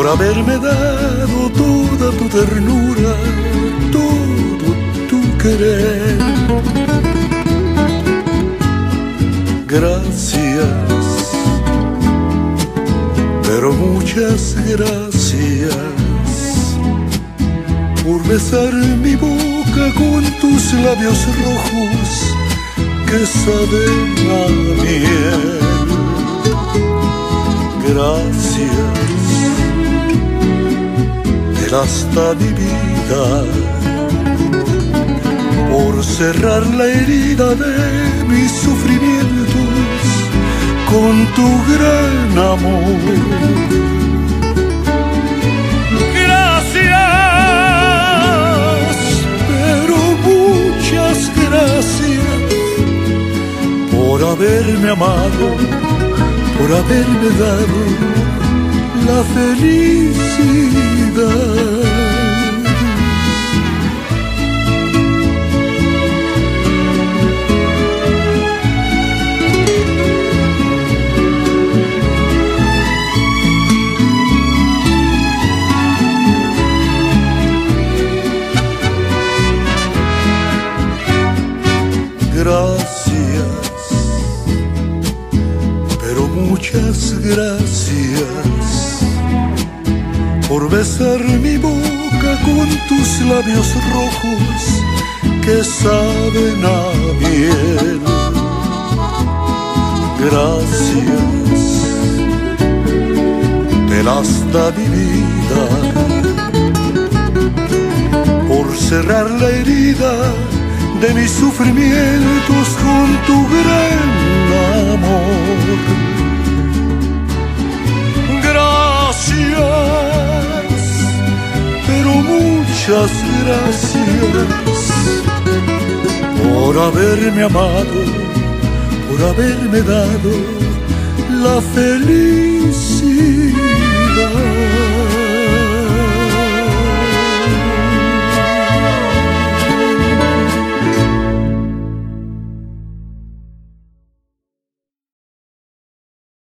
haberme dado toda tu ternura, todo tu querer. Gracias, pero muchas gracias por besar mi boca con tus labios rojos que saben a miel. Gracias, hasta mi vida, por cerrar la herida de mis sufrimientos con tu gran amor. Gracias, pero muchas gracias por haberme amado, por haberme dado la felicidad. Gracias, pero muchas gracias por besar mi boca con tus labios rojos que saben a miel. Gracias, te las da mi vida por cerrar la herida de mis sufrimientos con tu gran amor. Gracias, pero muchas gracias por haberme amado, por haberme dado la felicidad.